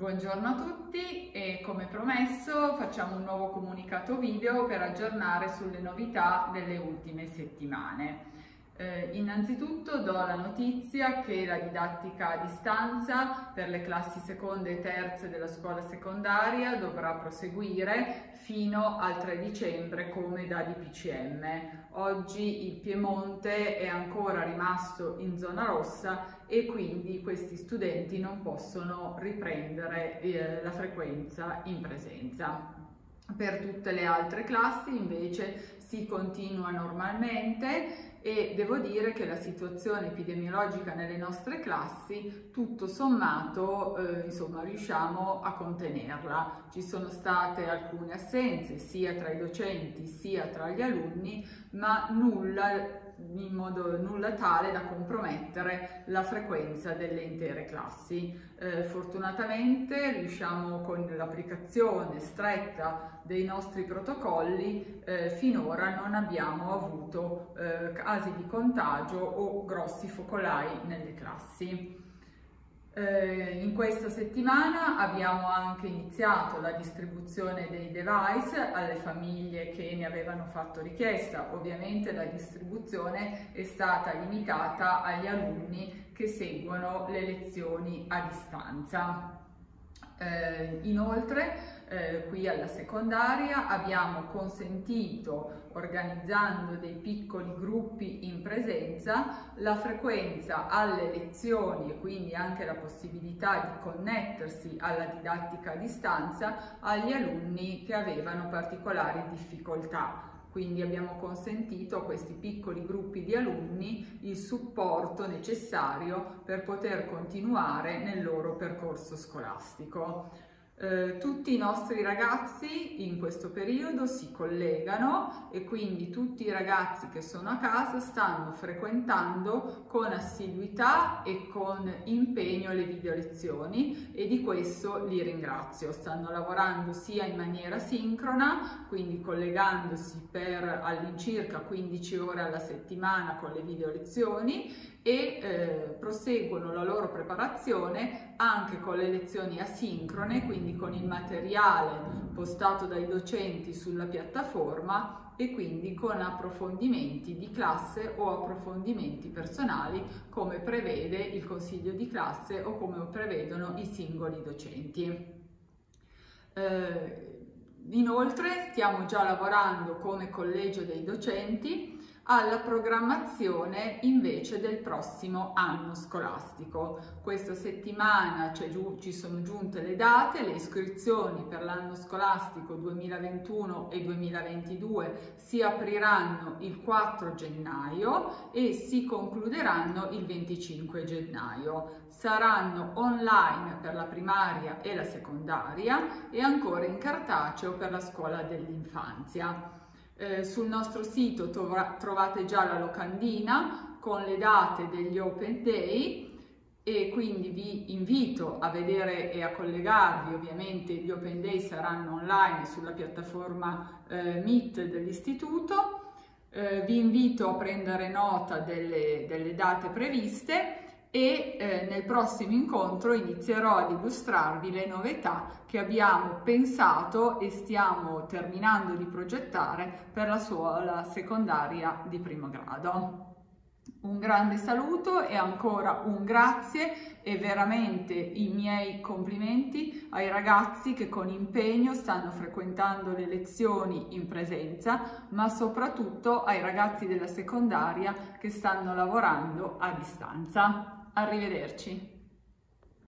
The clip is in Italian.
Buongiorno a tutti e come promesso facciamo un nuovo comunicato video per aggiornare sulle novità delle ultime settimane. Innanzitutto do la notizia che la didattica a distanza per le classi seconde e terze della scuola secondaria dovrà proseguire fino al 3 dicembre come da DPCM. Oggi il Piemonte è ancora rimasto in zona rossa e quindi questi studenti non possono riprendere la frequenza in presenza. Per tutte le altre classi invece si continua normalmente e devo dire che la situazione epidemiologica nelle nostre classi tutto sommato riusciamo a contenerla. Ci sono state alcune assenze sia tra i docenti sia tra gli alunni, ma nulla tale da compromettere la frequenza delle intere classi. Fortunatamente riusciamo con l'applicazione stretta dei nostri protocolli, finora non abbiamo avuto casi di contagio o grossi focolai nelle classi. In questa settimana abbiamo anche iniziato la distribuzione dei device alle famiglie che ne avevano fatto richiesta. Ovviamente la distribuzione è stata limitata agli alunni che seguono le lezioni a distanza. Inoltre qui alla secondaria abbiamo consentito, organizzando dei piccoli gruppi in presenza, la frequenza alle lezioni e quindi anche la possibilità di connettersi alla didattica a distanza agli alunni che avevano particolari difficoltà. Quindi abbiamo consentito a questi piccoli gruppi di alunni il supporto necessario per poter continuare nel loro percorso scolastico. Tutti i nostri ragazzi in questo periodo si collegano e quindi tutti i ragazzi che sono a casa stanno frequentando con assiduità e con impegno le video lezioni e di questo li ringrazio. Stanno lavorando sia in maniera sincrona, quindi collegandosi per all'incirca 15 ore alla settimana con le video lezioni e proseguono la loro preparazione anche con le lezioni asincrone, quindi con il materiale postato dai docenti sulla piattaforma e quindi con approfondimenti di classe o approfondimenti personali come prevede il consiglio di classe o come prevedono i singoli docenti. Inoltre stiamo già lavorando come collegio dei docenti alla programmazione invece del prossimo anno scolastico. Questa settimana ci sono giunte le date, le iscrizioni per l'anno scolastico 2021 e 2022 si apriranno il 4 gennaio e si concluderanno il 25 gennaio. Saranno online per la primaria e la secondaria e ancora in cartaceo per la scuola dell'infanzia. Sul nostro sito trovate già la locandina con le date degli Open Day e quindi vi invito a vedere e a collegarvi. Ovviamente gli Open Day saranno online sulla piattaforma Meet dell'istituto. Vi invito a prendere nota delle date previste e nel prossimo incontro inizierò ad illustrarvi le novità che abbiamo pensato e stiamo terminando di progettare per la scuola secondaria di primo grado. Un grande saluto e ancora un grazie e veramente i miei complimenti ai ragazzi che con impegno stanno frequentando le lezioni in presenza, ma soprattutto ai ragazzi della secondaria che stanno lavorando a distanza. Arrivederci.